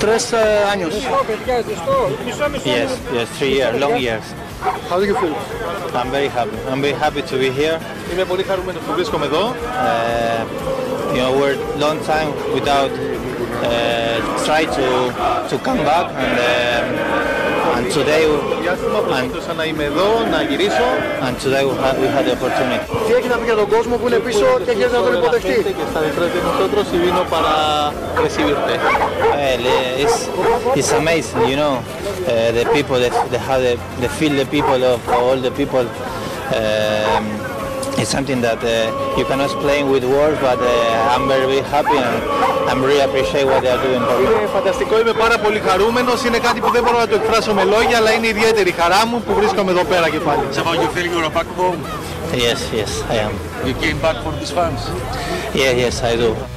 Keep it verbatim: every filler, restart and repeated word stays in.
tres uh, años. Yes, yes, three years, long years. How do you feel? I'm very happy. I'm very happy to be here. Είμαι πολύ χαρούμενος που βρίσκομαι εδώ. Uh, you know, we're long time without uh, try to to come back, and uh, and today Διάστημα προσπαθούσα να είμαι εδώ, να γυρίσω. and today we had we had the opportunity. Τι έχει να πει για τον κόσμο που είναι πίσω και έχει να τον υποδεχτεί? Και estar detrás de nosotros y vino para recibirte. Well, uh, it's it's amazing, you know, uh, the people that they have the, they feel the people of all the people. Um, it's something that uh, you cannot explain with words, but uh, I'm very, very happy and I'm really appreciate what they are doing for me. Είναι φανταστικό, είμαι πάρα πολύ χαρούμενος. Είναι κάτι που δεν μπορώ να το εκφράσω με λόγια, αλλά είναι ιδιαίτερη χαρά μου που βρίσκομαι εδώ πέρα και πάλι. So you feel you're back home? Yes, yes, I am. You came back for these fans? Yeah, yes, I do.